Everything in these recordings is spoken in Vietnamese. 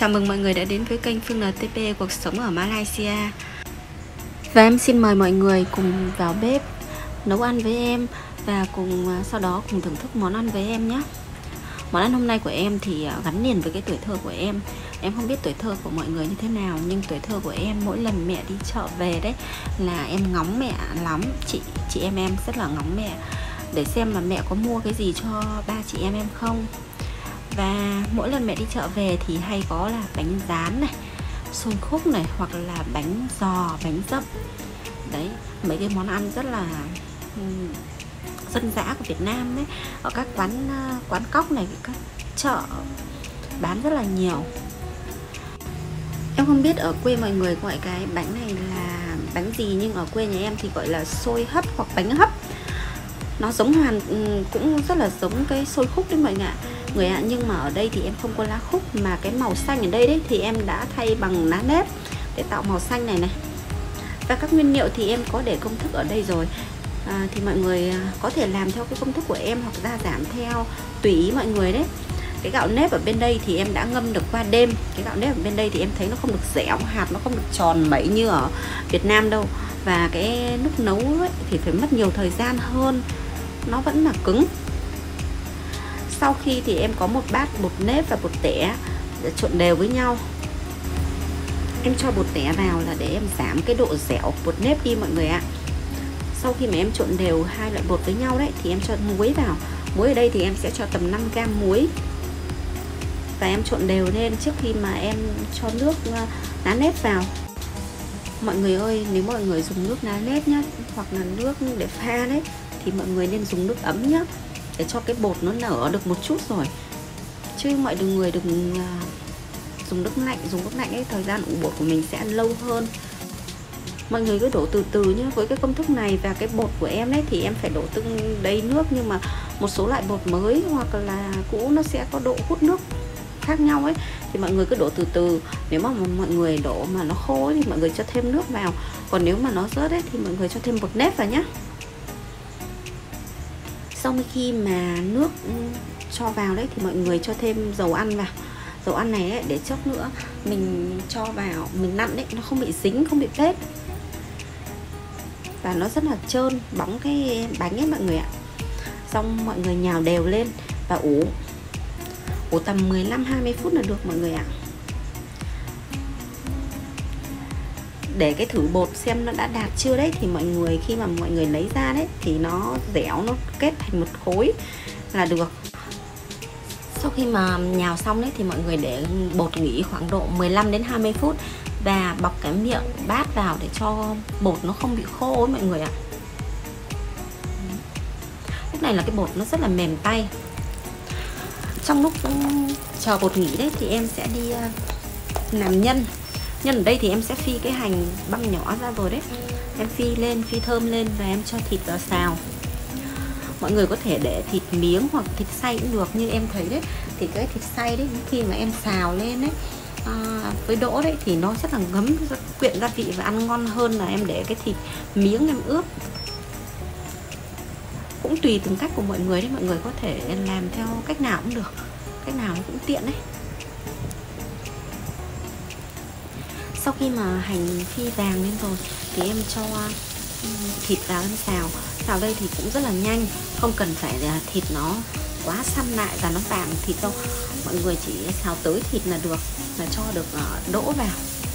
Chào mừng mọi người đã đến với kênh Phương NTP Cuộc sống ở Malaysia. Và em xin mời mọi người cùng vào bếp nấu ăn với em và sau đó cùng thưởng thức món ăn với em nhé. Món ăn hôm nay của em thì gắn liền với cái tuổi thơ của em. Em không biết tuổi thơ của mọi người như thế nào, nhưng tuổi thơ của em mỗi lần mẹ đi chợ về đấy là em ngóng mẹ lắm. Chị em rất là ngóng mẹ để xem mà mẹ có mua cái gì cho ba chị em không. Và mỗi lần mẹ đi chợ về thì hay có là bánh rán này, xôi khúc này, hoặc là bánh giò, bánh dậm. Đấy, mấy cái món ăn rất là dân dã của Việt Nam đấy. Ở các quán cóc này, các chợ bán rất là nhiều. Em không biết ở quê mọi người gọi cái bánh này là bánh gì, nhưng ở quê nhà em thì gọi là xôi hấp hoặc bánh hấp. Nó cũng rất là giống cái xôi khúc đấy mọi người ạ. Nhưng mà ở đây thì em không có lá khúc, mà cái màu xanh ở đây đấy thì em đã thay bằng lá nếp để tạo màu xanh này. Và các nguyên liệu thì em có để công thức ở đây rồi. Thì mọi người có thể làm theo cái công thức của em hoặc gia giảm theo tùy ý mọi người đấy. Cái gạo nếp ở bên đây thì em đã ngâm được qua đêm. Cái gạo nếp ở bên đây thì em thấy nó không được dẻo, hạt nó không được tròn mẩy như ở Việt Nam đâu. Và cái lúc nấu ấy thì phải mất nhiều thời gian hơn, nó vẫn là cứng. Sau khi thì em có một bát bột nếp và bột tẻ để trộn đều với nhau. Em cho bột tẻ vào là để em giảm cái độ dẻo bột nếp đi mọi người ạ. Sau khi mà em trộn đều hai loại bột với nhau đấy thì em cho muối vào. Muối ở đây thì em sẽ cho tầm 5g muối. Và em trộn đều lên trước khi mà em cho nước lá nếp vào. Mọi người ơi, nếu mọi người dùng nước lá nếp nhá, hoặc là nước để pha đấy, thì mọi người nên dùng nước ấm nhá, để cho cái bột nó nở được một chút rồi. Chứ mọi người đừng dùng nước lạnh. Dùng nước lạnh ấy, thời gian ủ bột của mình sẽ lâu hơn. Mọi người cứ đổ từ từ nhé. Với cái công thức này và cái bột của em đấy thì em phải đổ từng đầy nước. Nhưng mà một số loại bột mới hoặc là cũ nó sẽ có độ hút nước khác nhau ấy, thì mọi người cứ đổ từ từ. Nếu mà mọi người đổ mà nó khô ấy, thì mọi người cho thêm nước vào. Còn nếu mà nó rớt ấy, thì mọi người cho thêm bột nếp vào nhé. Sau khi mà nước cho vào đấy thì mọi người cho thêm dầu ăn vào. Dầu ăn này ấy, để chốc nữa mình cho vào, mình nặn đấy, nó không bị dính, không bị bết. Và nó rất là trơn, bóng cái bánh ấy mọi người ạ. Xong mọi người nhào đều lên và ủ tầm 15-20 phút là được mọi người ạ. Để cái thử bột xem nó đã đạt chưa đấy, thì mọi người khi mà mọi người lấy ra đấy thì nó dẻo, nó kết thành một khối là được. Sau khi mà nhào xong đấy thì mọi người để bột nghỉ khoảng độ 15-20 phút và bọc cái miệng bát vào để cho bột nó không bị khô ấy mọi người ạ. Lúc này là cái bột nó rất là mềm tay. Trong lúc chờ bột nghỉ đấy thì em sẽ đi làm nhân. Nhân ở đây thì em sẽ phi cái hành băm nhỏ ra rồi đấy. Em phi thơm lên và em cho thịt vào xào. Mọi người có thể để thịt miếng hoặc thịt xay cũng được. Như em thấy đấy, thì cái thịt xay đấy khi mà em xào lên đấy với đỗ đấy thì nó rất là ngấm, rất quyện gia vị và ăn ngon hơn là em để cái thịt miếng em ướp. Cũng tùy từng cách của mọi người đấy, mọi người có thể làm theo cách nào cũng được, cách nào cũng tiện đấy. Sau khi mà hành phi vàng lên rồi thì em cho thịt vào em xào. Xào đây thì cũng rất là nhanh, không cần phải là thịt nó quá săn lại và nó vàng thịt đâu. Mọi người chỉ xào tới thịt là được, là cho được đỗ vào.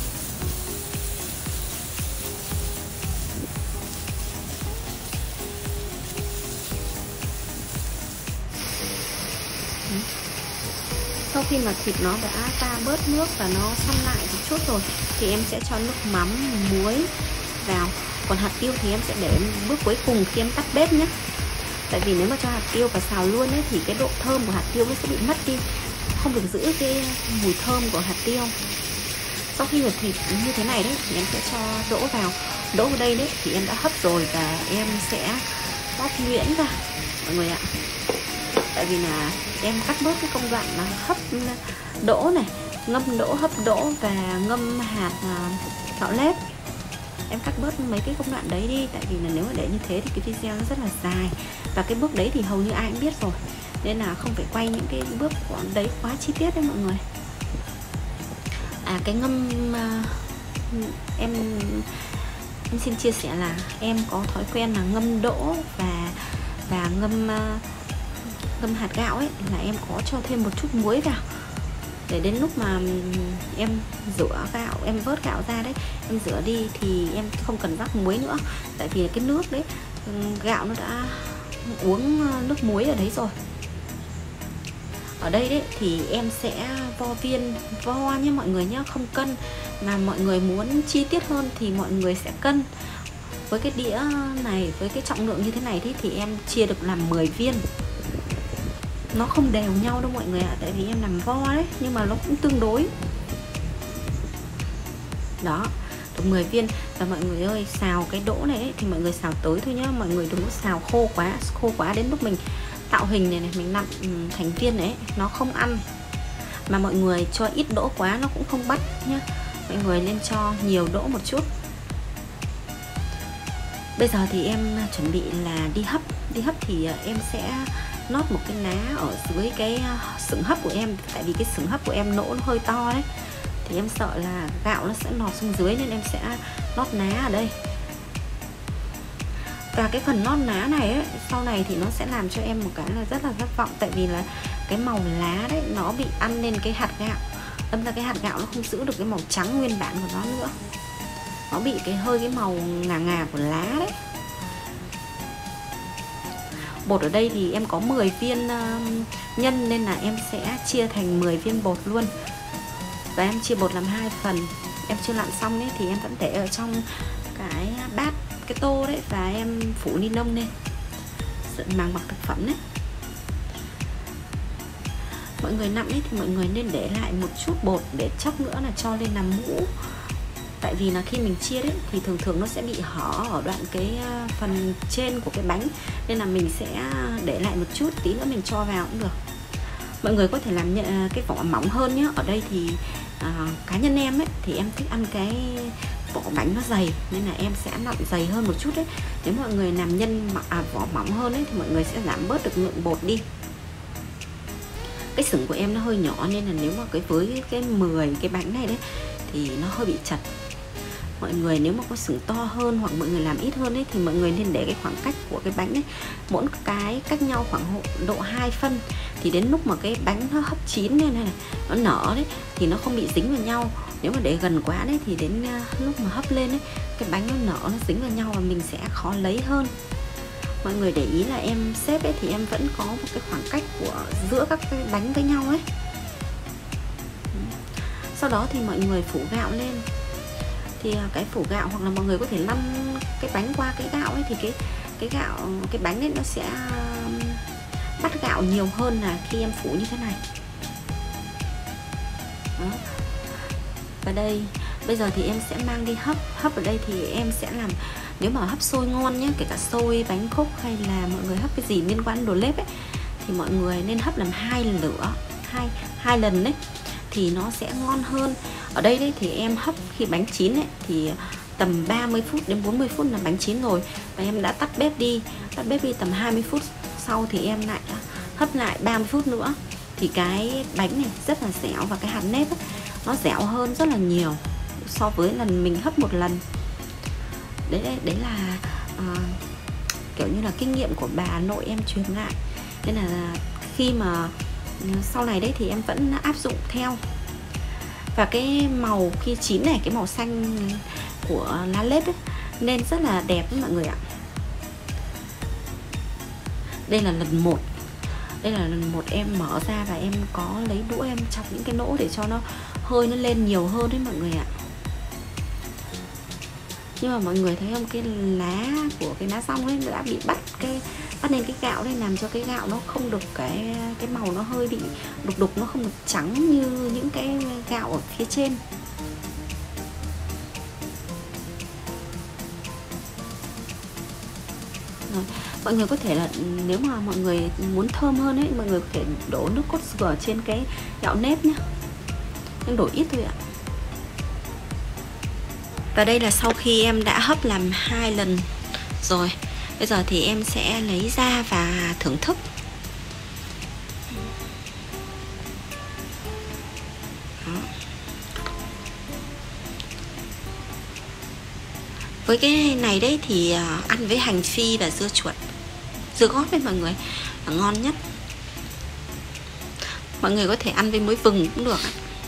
Sau khi mà thịt nó đã ra bớt nước và nó săn lại một chút rồi thì em sẽ cho nước mắm, muối vào. Còn hạt tiêu thì em sẽ để bước cuối cùng khi em tắt bếp nhé. Tại vì nếu mà cho hạt tiêu và xào luôn ấy thì cái độ thơm của hạt tiêu nó sẽ bị mất đi, không được giữ cái mùi thơm của hạt tiêu. Sau khi luộc thịt như thế này đấy thì em sẽ cho đỗ vào. Đỗ ở đây đấy thì em đã hấp rồi và em sẽ bóp nhuyễn ra mọi người ạ. Tại vì là em cắt bớt cái công đoạn là hấp đỗ này, ngâm đỗ, hấp đỗ và ngâm hạt gạo nếp. Em cắt bớt mấy cái công đoạn đấy đi. Tại vì là nếu mà để như thế thì cái video nó rất là dài. Và cái bước đấy thì hầu như ai cũng biết rồi, nên là không phải quay những cái bước đấy quá chi tiết đấy mọi người. Cái ngâm em xin chia sẻ là em có thói quen là ngâm đỗ và ngâm hạt gạo ấy, là em có cho thêm một chút muối vào, để đến lúc mà em rửa gạo, em vớt gạo ra đấy, em rửa đi thì em không cần rắc muối nữa, tại vì cái nước đấy, gạo nó đã uống nước muối ở đấy rồi. Ở đây đấy thì em sẽ vo viên, vo nhé mọi người nhé, không cân. Mà mọi người muốn chi tiết hơn thì mọi người sẽ cân. Với cái đĩa này, với cái trọng lượng như thế này thì em chia được làm 10 viên. Nó không đều nhau đâu mọi người ạ, tại vì em làm vo đấy, nhưng mà nó cũng tương đối. Đó, được 10 viên. Và mọi người ơi, xào cái đỗ này ấy, thì mọi người xào tới thôi nhá, mọi người đừng có xào khô quá đến lúc mình tạo hình này mình nặn thành viên đấy, nó không ăn. Mà mọi người cho ít đỗ quá nó cũng không bắt nhá, mọi người nên cho nhiều đỗ một chút. Bây giờ thì em chuẩn bị là đi hấp. Đi hấp thì em sẽ nót một cái ná ở dưới cái xửng hấp của em, tại vì cái xửng hấp của em nỗ nó hơi to đấy, thì em sợ là gạo nó sẽ lọt xuống dưới, nên em sẽ nót ná ở đây. Và cái phần nót ná này ấy, sau này thì nó sẽ làm cho em một cái là rất là thất vọng, tại vì là cái màu lá đấy nó bị ăn lên cái hạt gạo, đâm ra cái hạt gạo nó không giữ được cái màu trắng nguyên bản của nó nữa, nó bị hơi màu ngà của lá đấy. Bột ở đây thì em có 10 viên nhân nên là em sẽ chia thành 10 viên bột luôn. Và em chia bột làm 2 phần. Em chưa lặn xong đấy thì em vẫn để ở trong cái bát, cái tô đấy, và em phủ ni lông lên, màng bọc thực phẩm đấy. Mọi người nặn ấy thì mọi người nên để lại một chút bột để chốc nữa là cho lên làm mũ. Tại vì là khi mình chia đấy thì thường nó sẽ bị hở ở đoạn cái phần trên của cái bánh, nên là mình sẽ để lại một chút, tí nữa mình cho vào cũng được. Mọi người có thể làm cái vỏ mỏng hơn nhé. Ở đây thì cá nhân em ấy thì em thích ăn cái vỏ bánh nó dày, nên là em sẽ nặn dày hơn một chút đấy. Nếu mọi người làm vỏ mỏng hơn ấy thì mọi người sẽ giảm bớt được lượng bột đi. Cái xửng của em nó hơi nhỏ, nên là nếu mà với cái 10 cái bánh này đấy thì nó hơi bị chật. Mọi người nếu mà có xửng to hơn hoặc mọi người làm ít hơn ấy thì mọi người nên để cái khoảng cách của cái bánh ấy, mỗi cái cách nhau khoảng độ 2 phân, thì đến lúc mà cái bánh nó hấp chín lên này, nó nở đấy thì nó không bị dính vào nhau. Nếu mà để gần quá đấy thì đến lúc mà hấp lên ấy, cái bánh nó nở, nó dính vào nhau và mình sẽ khó lấy hơn. Mọi người để ý là em xếp ấy thì em vẫn có một cái khoảng cách giữa các cái bánh với nhau ấy. Sau đó thì mọi người phủ gạo lên. Thì cái phủ gạo hoặc là mọi người có thể lăn cái bánh qua cái gạo ấy, thì cái bánh ấy nó sẽ bắt gạo nhiều hơn là khi em phủ như thế này. Đó. Và đây, bây giờ thì em sẽ mang đi hấp. Hấp ở đây thì em sẽ làm, nếu mà hấp xôi ngon nhé, kể cả xôi, bánh khúc hay là mọi người hấp cái gì liên quan đến đồ nếp ấy, thì mọi người nên hấp làm 2 lửa, hai lần đấy, thì nó sẽ ngon hơn. Ở đây đấy thì em hấp khi bánh chín ấy thì tầm 30 phút đến 40 phút là bánh chín rồi, và em đã tắt bếp đi tầm 20 phút sau thì em lại hấp lại 30 phút nữa, thì cái bánh này rất là dẻo, và cái hạt nếp ấy, nó dẻo hơn rất là nhiều so với lần mình hấp một lần. Đấy là kiểu như là kinh nghiệm của bà nội em truyền lại, nên là khi mà sau này đấy thì em vẫn áp dụng theo. Và cái màu khi chín này, cái màu xanh của lá lết ấy, nên rất là đẹp với mọi người ạ. Đây là lần một em mở ra và em có lấy đũa em chọc những cái nỗ để cho nó hơi nó lên nhiều hơn đấy mọi người ạ. Nhưng mà mọi người thấy không, cái lá của cái lá rong ấy đã bị bắt lên cái gạo đây, làm cho cái gạo nó không được cái màu, nó hơi bị đục, nó không được trắng như những cái gạo ở phía trên. Rồi. Mọi người có thể là nếu mà mọi người muốn thơm hơn ấy, mọi người có thể đổ nước cốt dừa trên cái gạo nếp nhé, nhưng đổ ít thôi ạ. Và đây là sau khi em đã hấp làm 2 lần rồi. Bây giờ thì em sẽ lấy ra và thưởng thức. Đó. Với cái này đấy thì ăn với hành phi và dưa chuột, dưa gót đấy mọi người, là ngon nhất. Mọi người có thể ăn với muối vừng cũng được.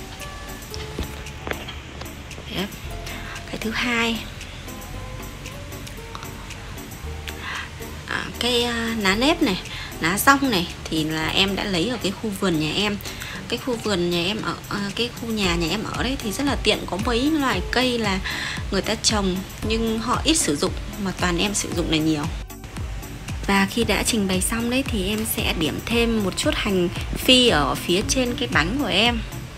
Đấy. Cái thứ hai, cái lá nếp này, lá dong này thì là em đã lấy ở cái khu vườn nhà em. Cái khu vườn nhà em ở cái khu nhà em ở đấy thì rất là tiện, có mấy loại cây là người ta trồng nhưng họ ít sử dụng, mà toàn em sử dụng là nhiều. Và khi đã trình bày xong đấy thì em sẽ điểm thêm một chút hành phi ở phía trên cái bánh của em.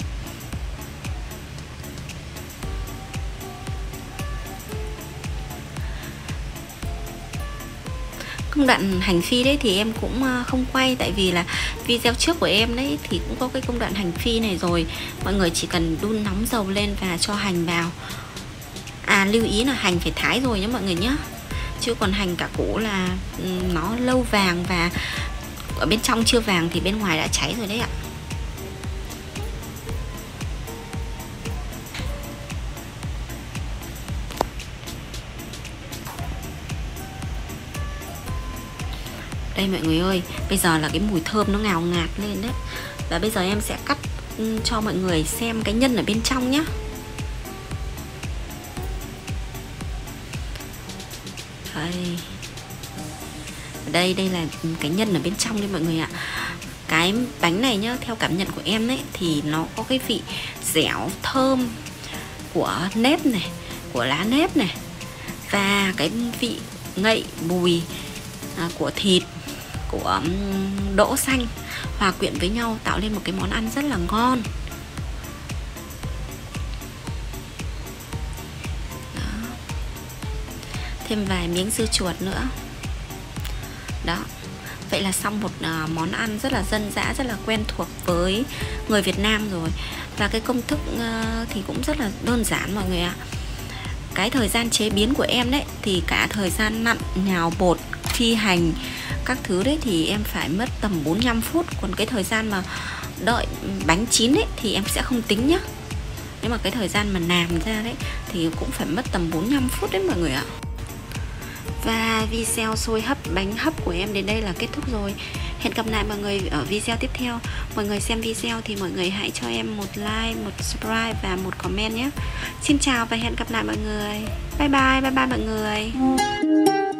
Công đoạn hành phi đấy thì em cũng không quay, tại vì là video trước của em đấy thì cũng có cái công đoạn hành phi này rồi. Mọi người chỉ cần đun nóng dầu lên và cho hành vào. Lưu ý là hành phải thái rồi nhé mọi người nhé, chứ còn hành cả củ là nó lâu vàng và ở bên trong chưa vàng thì bên ngoài đã cháy rồi đấy ạ. Đây mọi người ơi, bây giờ là cái mùi thơm nó ngào ngạt lên đấy. Và bây giờ em sẽ cắt cho mọi người xem cái nhân ở bên trong nhé. Đây là cái nhân ở bên trong đây mọi người ạ. Cái bánh này nhá, theo cảm nhận của em ấy thì nó có cái vị dẻo thơm của nếp này, của lá nếp này, và cái vị ngậy bùi của thịt, của đỗ xanh hòa quyện với nhau tạo lên một cái món ăn rất là ngon. Đó. Thêm vài miếng dưa chuột nữa. Đó. Vậy là xong một món ăn rất là dân dã, rất là quen thuộc với người Việt Nam rồi. Và cái công thức thì cũng rất là đơn giản mọi người ạ. Cái thời gian chế biến của em đấy thì cả thời gian nặn, nhào bột, phi hành các thứ đấy thì em phải mất tầm 45 phút. Còn cái thời gian mà đợi bánh chín ấy thì em sẽ không tính nhá. Nhưng mà cái thời gian mà làm ra đấy thì cũng phải mất tầm 45 phút đấy mọi người ạ. Và video xôi hấp bánh hấp của em đến đây là kết thúc rồi. Hẹn gặp lại mọi người ở video tiếp theo. Mọi người xem video thì mọi người hãy cho em một like, một subscribe và một comment nhé. Xin chào và hẹn gặp lại mọi người. Bye bye mọi người.